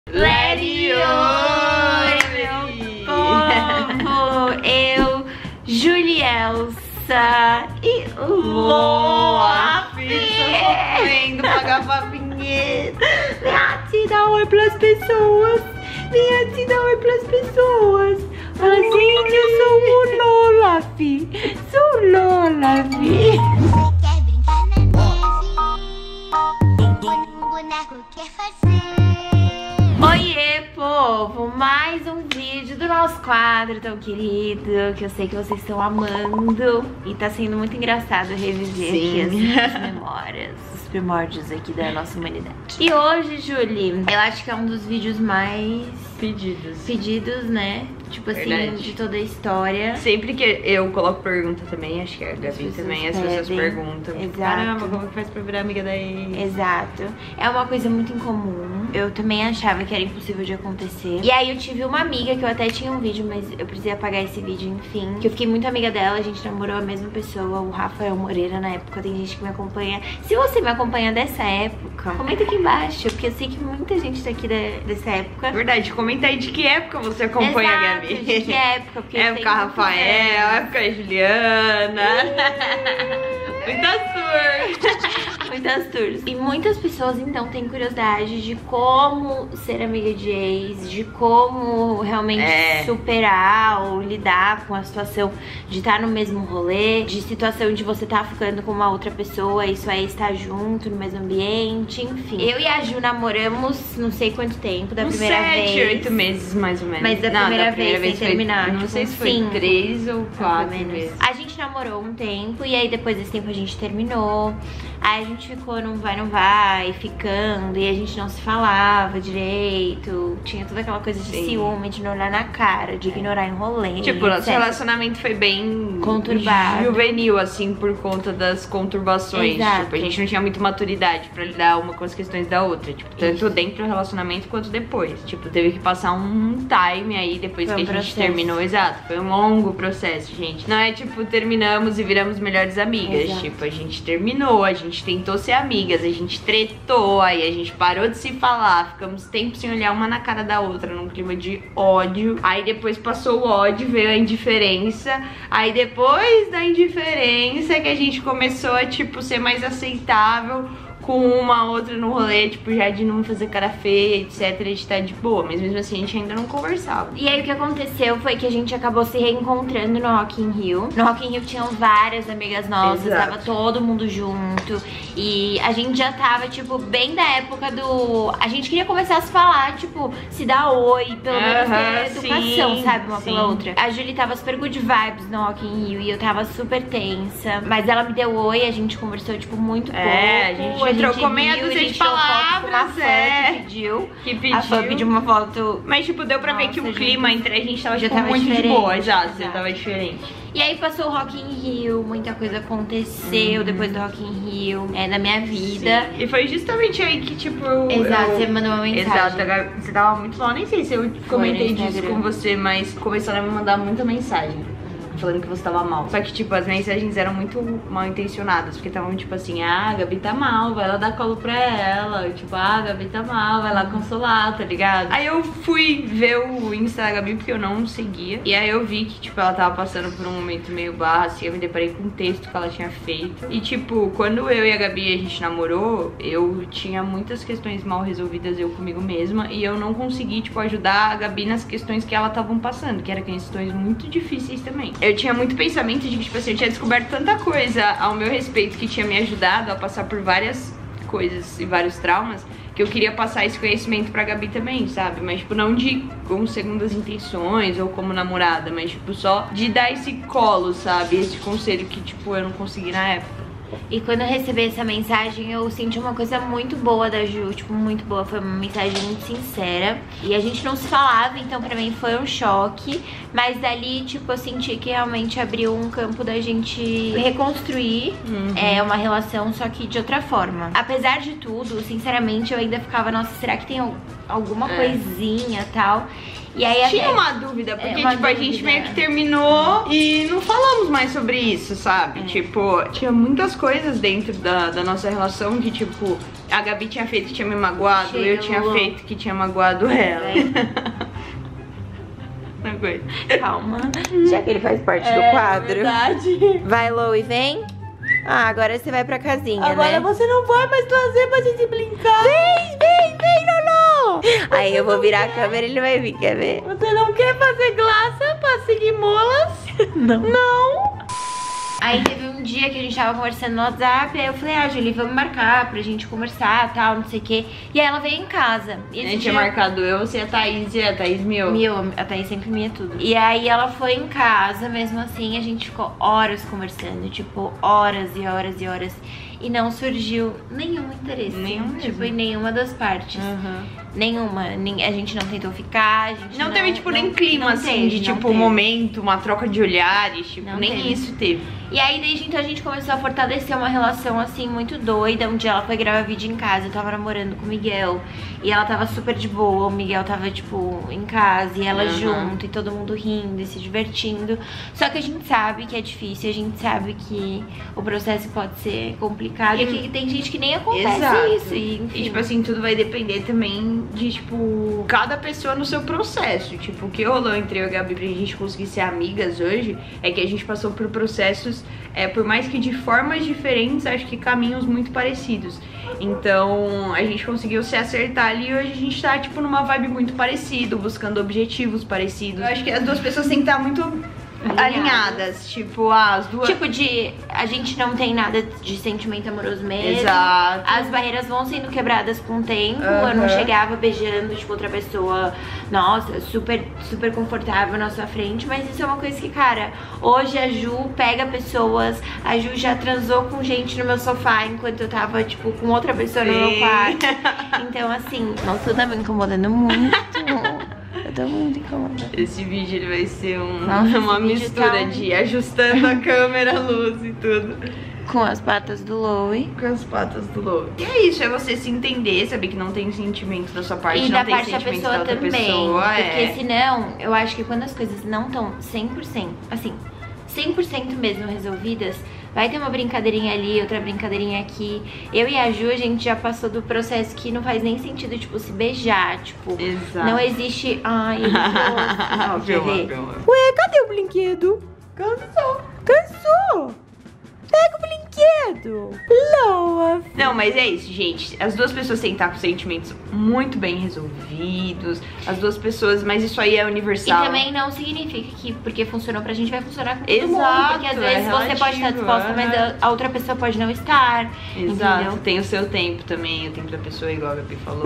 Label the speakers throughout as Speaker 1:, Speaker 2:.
Speaker 1: Oi, meu povo! Eu, Julielsa e Loa
Speaker 2: Vendo pagar pra vinheta.
Speaker 1: Vem te dar oi pras pessoas. Vem te dar oi pras pessoas. Fala assim, eu sou o Lola, fi. Sou Lola, fi.
Speaker 3: Quer brincar na neve? O boneco quer fazer.
Speaker 1: Oiê, povo! Mais um vídeo do nosso quadro tão querido, que eu sei que vocês estão amando. E tá sendo muito engraçado reviver aqui as memórias, os primórdios aqui da nossa humanidade. E hoje, Julie, eu acho que é um dos vídeos mais pedidos, né? Tipo assim,
Speaker 2: Verdade.
Speaker 1: de toda a história.
Speaker 2: Sempre que eu coloco pergunta também, acho que a Gabi também, as pessoas perguntam.
Speaker 1: Exato.
Speaker 2: Caramba, como que faz pra virar amiga da ex?
Speaker 1: Exato. É uma coisa muito incomum. Eu também achava que era impossível de acontecer. E aí eu tive uma amiga, que eu até tinha um vídeo, mas eu precisei apagar esse vídeo, enfim. Que eu fiquei muito amiga dela, a gente namorou a mesma pessoa, o Rafael Moreira na época. Tem gente que me acompanha. Se você me acompanha dessa época, comenta aqui embaixo, porque eu sei que muita gente tá aqui dessa época.
Speaker 2: Verdade, comenta aí de que época você acompanha a Gabi.
Speaker 1: De que época? Porque
Speaker 2: Época Rafael, época Juliana.
Speaker 1: Muitas tours. E muitas pessoas, então, têm curiosidade de como ser amiga de ex, de como realmente superar ou lidar com a situação de estar no mesmo rolê, de situação de você estar ficando com uma outra pessoa, isso aí estar junto no mesmo ambiente, enfim. Eu e a Ju namoramos não sei quanto tempo, da primeira vez.
Speaker 2: 7, 8 meses mais ou menos.
Speaker 1: Mas da primeira vez sem
Speaker 2: foi,
Speaker 1: terminar.
Speaker 2: Não
Speaker 1: tipo,
Speaker 2: sei se foi
Speaker 1: 5,
Speaker 2: 3 ou 4 meses.
Speaker 1: A gente namorou um tempo e aí depois desse tempo a gente terminou. Aí a gente ficou não vai, ficando, e a gente não se falava direito. Tinha toda aquela coisa de ciúme, de não olhar na cara, de ignorar enrolê.
Speaker 2: Tipo, nosso relacionamento foi bem
Speaker 1: conturbado,
Speaker 2: juvenil, assim, por conta das conturbações.
Speaker 1: Exato.
Speaker 2: Tipo, a gente não tinha muita maturidade pra lidar uma com as questões da outra. Tipo, tanto dentro do relacionamento quanto depois. Tipo, teve que passar um time aí depois que a gente terminou. Exato, foi um longo processo, gente. Não é tipo, terminamos e viramos melhores amigas.
Speaker 1: Exato.
Speaker 2: Tipo, a gente terminou, a gente tentou ser amigas, a gente tretou, aí a gente parou de se falar, ficamos tempo sem olhar uma na cara da outra, num clima de ódio. Aí depois passou o ódio, veio a indiferença. Aí depois da indiferença que a gente começou a, tipo, ser mais aceitável com uma outra no rolê, tipo, já de não fazer cara feia, etc, de estar de boa, mas mesmo assim a gente ainda não conversava.
Speaker 1: E aí o que aconteceu foi que a gente acabou se reencontrando no Rock in Rio. No Rock in Rio tinham várias amigas nossas, tava todo mundo junto. E a gente já tava, tipo, bem da época do... A gente queria começar a se falar, tipo, se dar oi, pelo menos ter educação, sabe, uma pela outra. A Julie tava super good vibes no Rock in Rio e eu tava super tensa. Mas ela me deu oi, a gente conversou, tipo, muito pouco.
Speaker 2: A gente trocou meia dúzia de palavras,
Speaker 1: que pediu. A fã pediu uma foto.
Speaker 2: Mas, tipo, deu pra ver que o clima entre a gente tava, tipo, muito
Speaker 1: diferente.
Speaker 2: De boa, já tava diferente.
Speaker 1: E aí passou o Rock in Rio, muita coisa aconteceu depois do Rock in Rio, na minha vida.
Speaker 2: Sim. E foi justamente aí que, tipo...
Speaker 1: você mandou uma mensagem.
Speaker 2: Exato, você tava muito mal, nem sei se eu comentei disso com você, mas começaram a me mandar muita mensagem falando que você tava mal. Só que, tipo, as mensagens eram muito mal intencionadas, porque estavam, tipo assim, a Gabi tá mal, vai lá dar colo pra ela. Tipo, a Gabi tá mal, vai lá consolar, tá ligado? Aí eu fui ver o Insta da Gabi, porque eu não seguia. E aí eu vi que, tipo, ela tava passando por um momento meio barra, assim, eu me deparei com um texto que ela tinha feito. E, tipo, quando eu e a Gabi, a gente namorou, eu tinha muitas questões mal resolvidas eu comigo mesma, e eu não consegui, tipo, ajudar a Gabi nas questões que ela estavam passando, que eram questões muito difíceis também. Eu tinha muito pensamento de que, tipo assim, eu tinha descoberto tanta coisa ao meu respeito que tinha me ajudado a passar por várias coisas e vários traumas, que eu queria passar esse conhecimento pra Gabi também, sabe? Mas, tipo, não de com segundas intenções ou como namorada, mas, tipo, só de dar esse colo, sabe? Esse conselho que, tipo, eu não consegui na época.
Speaker 1: E quando eu recebi essa mensagem, eu senti uma coisa muito boa da Ju, tipo, muito boa. Foi uma mensagem muito sincera. E a gente não se falava, então pra mim foi um choque. Mas dali, tipo, eu senti que realmente abriu um campo da gente reconstruir uma relação, só que de outra forma. Apesar de tudo, sinceramente, eu ainda ficava, nossa, será que tem alguma coisinha e tal? E aí
Speaker 2: tinha uma dúvida, porque tipo, a gente meio que terminou e não falamos mais sobre isso, sabe? Tipo, tinha muitas coisas dentro da nossa relação que, tipo, A Gabi tinha feito que tinha me magoado, eu tinha feito que tinha magoado ela. Não aguento.
Speaker 1: Calma. Já que ele faz parte do quadro.
Speaker 2: Verdade.
Speaker 1: Vai, Louie, vem. Ah, agora você vai pra casinha,
Speaker 2: Agora
Speaker 1: né?
Speaker 2: você não vai mais trazer pra gente brincar.
Speaker 1: Vem, Lolo! Aí eu vou virar a câmera e ele vai vir, quer ver?
Speaker 2: Você não quer fazer glaça pra seguir molas? Não.
Speaker 1: Aí teve um dia que a gente tava conversando no WhatsApp, aí eu falei, Julie, vamos marcar pra gente conversar, tal, não sei o quê. E aí ela veio em casa. E
Speaker 2: A gente tinha marcado eu, você e a Thaís meu.
Speaker 1: A Thaís sempre minha tudo. E aí ela foi em casa, mesmo assim, a gente ficou horas conversando, tipo, horas e horas e horas. E não surgiu nenhum interesse.
Speaker 2: Nenhum
Speaker 1: tipo,
Speaker 2: mesmo.
Speaker 1: em nenhuma das partes. Nenhuma. A gente não tentou ficar, a gente
Speaker 2: Não teve, tipo, nem clima, assim, de, tipo, um momento, uma troca de olhares, tipo,
Speaker 1: Não
Speaker 2: nem
Speaker 1: teve.
Speaker 2: isso teve.
Speaker 1: E aí, desde então, a gente começou a fortalecer uma relação, assim, muito doida. Um dia ela foi gravar vídeo em casa, eu tava namorando com o Miguel. E ela tava super de boa, o Miguel tava, tipo, em casa. E ela junto, e todo mundo rindo e se divertindo. Só que a gente sabe que é difícil, a gente sabe que o processo pode ser complicado. E que tem gente que nem acontece isso. E
Speaker 2: tipo assim, tudo vai depender também de, tipo, cada pessoa no seu processo. Tipo, o que rolou entre eu e a Gabi pra gente conseguir ser amigas hoje é que a gente passou por processos, por mais que de formas diferentes, acho que caminhos muito parecidos. Então, a gente conseguiu se acertar ali e hoje a gente tá, tipo, numa vibe muito parecida, buscando objetivos parecidos. Eu acho que as duas pessoas têm que estar muito alinhadas, tipo, as duas...
Speaker 1: Tipo, a gente não tem nada de sentimento amoroso mesmo.
Speaker 2: Exato.
Speaker 1: As barreiras vão sendo quebradas com o tempo. Eu não chegava beijando, tipo, outra pessoa, nossa, super, super confortável na sua frente. Mas isso é uma coisa que, cara, hoje a Ju pega pessoas. A Ju já transou com gente no meu sofá enquanto eu tava, tipo, com outra pessoa no meu quarto. Então, assim, nossa, tá me incomodando muito. Eu tô muito incomodada.
Speaker 2: Esse vídeo ele vai ser
Speaker 1: Nossa,
Speaker 2: uma
Speaker 1: esse vídeo
Speaker 2: mistura
Speaker 1: tá
Speaker 2: de ajustando a câmera, a luz e tudo.
Speaker 1: Com as patas do Louie.
Speaker 2: Com as patas do Louie. E é isso, é você se entender, saber que não tem sentimento da sua parte,
Speaker 1: E
Speaker 2: não
Speaker 1: da
Speaker 2: tem
Speaker 1: parte da
Speaker 2: sentimento
Speaker 1: pessoa
Speaker 2: da outra
Speaker 1: também.
Speaker 2: pessoa.
Speaker 1: Porque senão, eu acho que quando as coisas não estão 100%, assim, 100% mesmo resolvidas, vai ter uma brincadeirinha ali, outra brincadeirinha aqui. Eu e a Ju, a gente já passou do processo que não faz nem sentido, tipo, se beijar, tipo...
Speaker 2: Exato.
Speaker 1: Não existe... Ai, ele ó, quer ver?
Speaker 2: Filma.
Speaker 1: Ué, cadê o brinquedo? Cansou! Pega o brinquedo! Loa!
Speaker 2: Não, mas é isso, gente. As duas pessoas têm que estar com sentimentos muito bem resolvidos. As duas pessoas, mas isso aí é universal.
Speaker 1: E também não significa que porque funcionou pra gente vai funcionar com todo mundo.
Speaker 2: Exato,
Speaker 1: Porque às vezes você pode estar disposta, mas a outra pessoa pode não estar.
Speaker 2: Exato,
Speaker 1: Entendeu?
Speaker 2: tem o seu tempo também, o tempo da pessoa, igual a Gabi falou.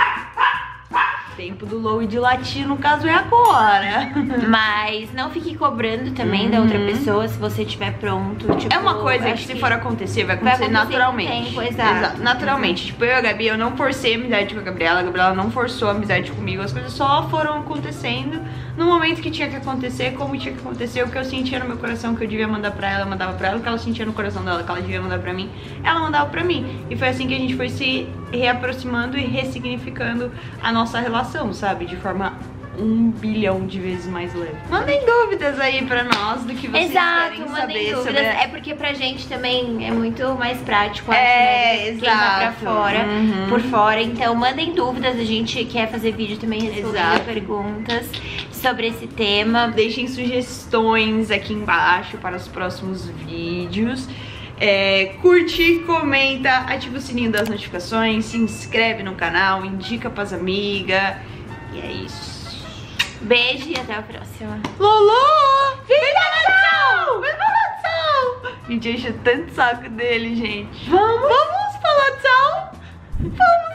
Speaker 2: O tempo do Louie de latir, no caso, é agora.
Speaker 1: Mas não fique cobrando também da outra pessoa se você estiver pronto. Tipo,
Speaker 2: É uma coisa que
Speaker 1: acho
Speaker 2: se for acontecer, vai acontecer
Speaker 1: com o
Speaker 2: naturalmente.
Speaker 1: tempo, exato.
Speaker 2: Naturalmente. Tipo, eu e a Gabi, eu não forcei a amizade com a Gabriela não forçou a amizade comigo. As coisas só foram acontecendo no momento que tinha que acontecer, como tinha que acontecer. O que eu sentia no meu coração que eu devia mandar pra ela, eu mandava pra ela. O que ela sentia no coração dela que ela devia mandar pra mim, ela mandava pra mim. E foi assim que a gente foi se reaproximando e ressignificando a nossa relação, sabe? De forma 1 bilhão de vezes mais leve. Mandem dúvidas aí pra nós do que vocês querem
Speaker 1: mandem
Speaker 2: saber
Speaker 1: dúvidas.
Speaker 2: sobre...
Speaker 1: É porque pra gente também é muito mais prático, acho,
Speaker 2: É,
Speaker 1: né? Quem tá pra
Speaker 2: exato.
Speaker 1: fora, por fora. Então mandem dúvidas, a gente quer fazer vídeo também respondendo
Speaker 2: Exato.
Speaker 1: perguntas sobre esse tema.
Speaker 2: Deixem sugestões aqui embaixo para os próximos vídeos. Curte, comenta, ativa o sininho das notificações, se inscreve no canal, indica pras amigas. E é isso.
Speaker 1: Beijo e até a próxima.
Speaker 2: Lolo! Viva Natal! Gente, eu encho tanto saco dele, gente. Vamos falar tchau? Vamos